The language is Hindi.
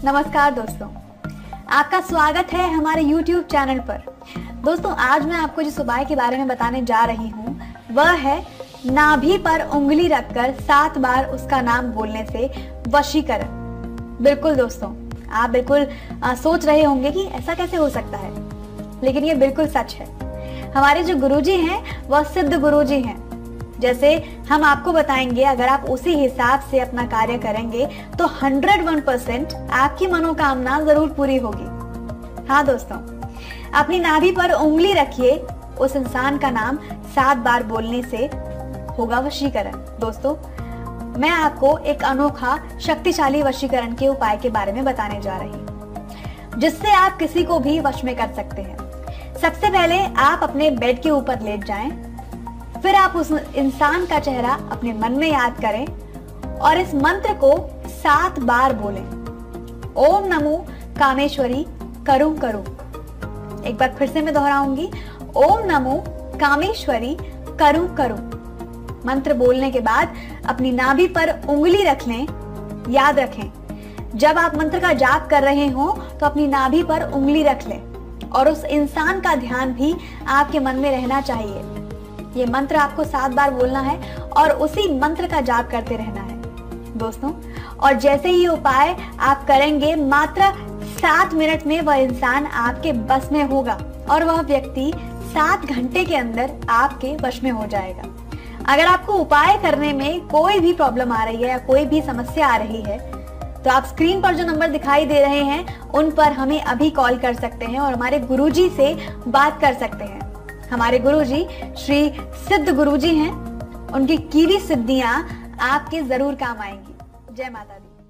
नमस्कार दोस्तों, आपका स्वागत है हमारे YouTube चैनल पर। दोस्तों, आज मैं आपको जिस उपाय के बारे में बताने जा रही हूँ वह है नाभि पर उंगली रखकर 7 बार उसका नाम बोलने से वशीकरण। बिल्कुल दोस्तों, आप बिल्कुल सोच रहे होंगे कि ऐसा कैसे हो सकता है, लेकिन ये बिल्कुल सच है। हमारे जो गुरुजी हैं वह सिद्ध गुरुजी हैं। जैसे हम आपको बताएंगे, अगर आप उसी हिसाब से अपना कार्य करेंगे तो 101% आपकी मनोकामना जरूर पूरी होगी। हाँ दोस्तों, अपनी नाभि पर उंगली रखिए, उस इंसान का नाम 7 बार बोलने से होगा वशीकरण। दोस्तों, मैं आपको एक अनोखा शक्तिशाली वशीकरण के उपाय के बारे में बताने जा रही हूँ, जिससे आप किसी को भी वश में कर सकते हैं। सबसे पहले आप अपने बेड के ऊपर लेट जाएं, फिर आप उस इंसान का चेहरा अपने मन में याद करें और इस मंत्र को 7 बार बोलें। ओम नमो कामेश्वरी करूं करूं। एक बार फिर से मैं दोहराऊंगी, ओम नमो कामेश्वरी करूं करूं। मंत्र बोलने के बाद अपनी नाभि पर उंगली रख लें। याद रखें, जब आप मंत्र का जाप कर रहे हो तो अपनी नाभि पर उंगली रख लें और उस इंसान का ध्यान भी आपके मन में रहना चाहिए। ये मंत्र आपको 7 बार बोलना है और उसी मंत्र का जाप करते रहना है दोस्तों। और जैसे ही उपाय आप करेंगे, मात्र 7 मिनट में वह इंसान आपके बस में होगा और वह व्यक्ति 7 घंटे के अंदर आपके वश में हो जाएगा। अगर आपको उपाय करने में कोई भी प्रॉब्लम आ रही है या कोई भी समस्या आ रही है, तो आप स्क्रीन पर जो नंबर दिखाई दे रहे हैं उन पर हमें अभी कॉल कर सकते हैं और हमारे गुरुजी से बात कर सकते हैं। हमारे गुरुजी श्री सिद्ध गुरुजी हैं। उनकी कीरी सिद्धियां आपके जरूर काम आएंगी। जय माता दी।